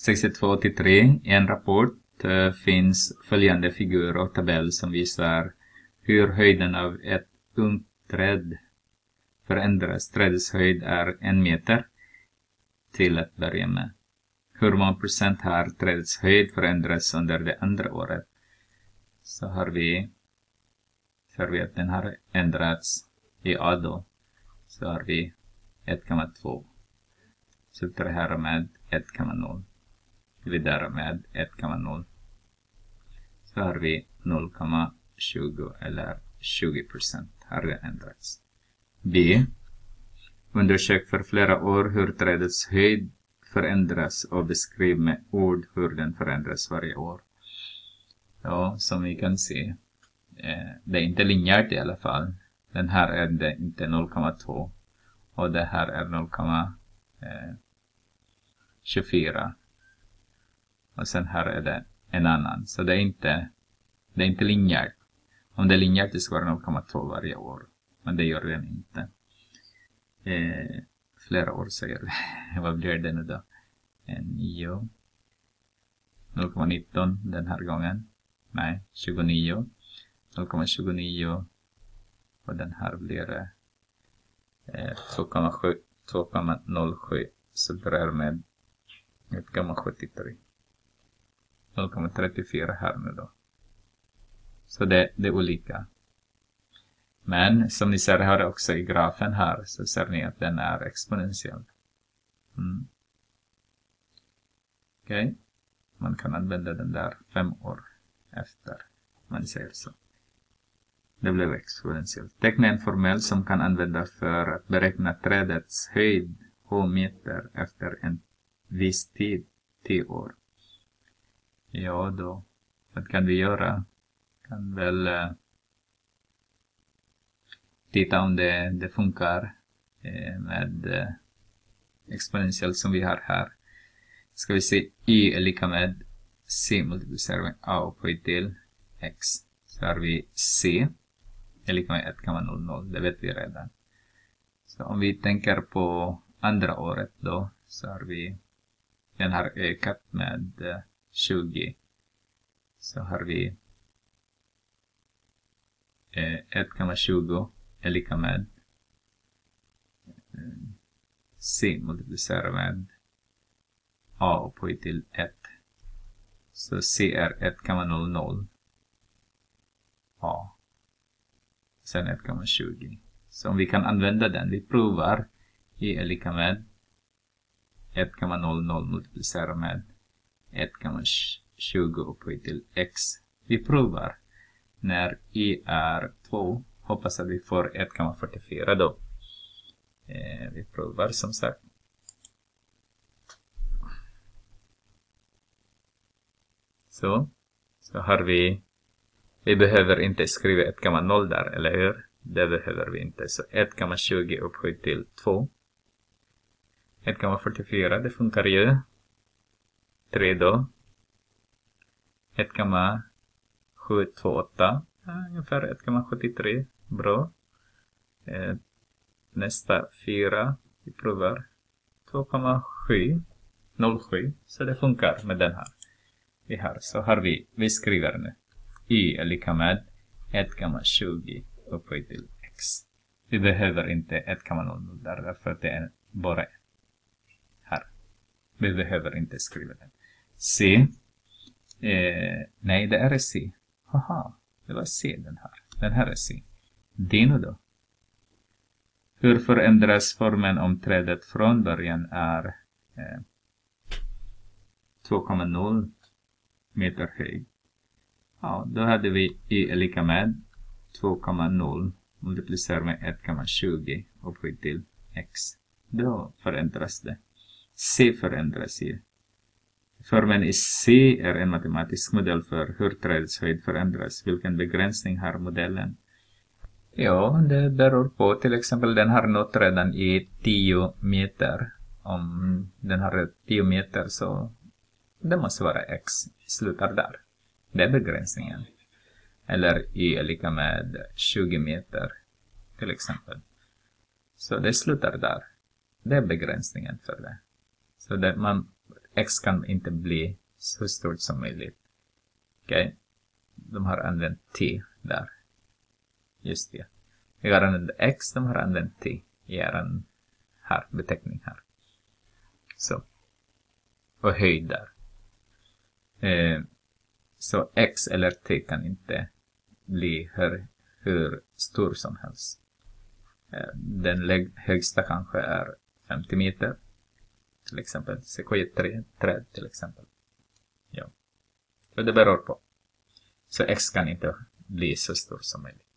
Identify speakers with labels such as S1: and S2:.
S1: 62-83 i en rapport finns följande figur och tabell som visar hur höjden av ett ungt träd förändras. Trädets höjd är 1 meter till att börja med. Hur många procent har trädets höjd förändras under det andra året? Så har vi att den har ändrats i A då. Så har vi 1,2. Slutar det här med 1,0. Dividerar med 1,0. Så har vi 0,20 eller 20% har det ändrats. B. Undersök för flera år hur trädets höjd förändras och beskriv med ord hur den förändras varje år. Ja, som vi kan se. Det är inte linjärt i alla fall. Den här är det inte 0,2. Och det här är 0,24. Och sen här är det en annan. Så det är inte linjärt. Om det är linjärt det ska vara 0,2 varje år. Men det gör den inte. Flera år säger vi. Vad blir det nu då? 9. 0,19 den här gången. Nej, 29. 0,29. Och den här blir 2,7. 2,07. Så det är med 1,73. 0,34 här nu då. Så det är olika. Men som ni ser här också i grafen här så ser ni att den är exponentiell. Okej. Man kan använda den där 5 år efter. Man säger så. Det blev exponentiellt. Teckna en formel som kan användas för att beräkna trädets höjd på meter efter en viss tid, 10 år. Ja då, vad kan vi göra? Kan väl titta om det funkar med exponentiellt som vi har här. Ska vi se, y är lika med c multiplicerar med a upphöjt till x. Så har vi c är lika med 1,00, det vet vi redan. Så om vi tänker på andra året då, så har vi den har ökat med 20. Så har vi 1,20 är lika med c multiplicerar med a upphöjt till 1. Så c är 1,00 a. Sen 1,20. Så om vi kan använda den, vi provar y är lika med 1,00 multiplicerar med 1,20 upphöjt till x. Vi provar när y är 2. Hoppas att vi får 1,44 då. Vi provar som sagt. Så har vi behöver inte skriva 1,0 där, eller hur? Det behöver vi inte. Så 1,20 upphöjt till 2. 1,44, det funkar ju. 3 då. 1,728. Ungefär 1,73. Bra. Nästa 4. Vi provar. 2,707. Så det funkar med den här. Så har vi skriver nu. Y är lika med 1,20 upphöjt till x. Vi behöver inte 1,00 där, därför att det är bara här. Vi behöver inte skriva den. C. Nej, det är C. Haha, det var C den här. Den här är C. D nu då. Hur förändras formen om trädet från början är 2,0 meter hög? Ja, då hade vi y är lika med 2,0 multiplicerar med 1,20 upphöjt till x. Då förändras det. C förändras ju. Formen i C är en matematisk modell för hur trädets höjd förändras. Vilken begränsning har modellen? Ja, det beror på. Till exempel den har nått redan i 10 meter. Om den har 10 meter så det måste vara x. Slutar där. Det är begränsningen. Eller y är lika med 20 meter till exempel. Så det slutar där. Det är begränsningen för det. Så det x kan inte bli så stort som möjligt. Okej. De har använt t där. Just det. Vi har använt x, de har använt t i er här, beteckning här. Så. Och höjd där. Så x eller t kan inte bli hur stor som helst. Den högsta kanske är 50 meter. Till exempel. Sequoia-träd till exempel. Ja. Så det beror på. Så x kan inte bli så stor som möjligt.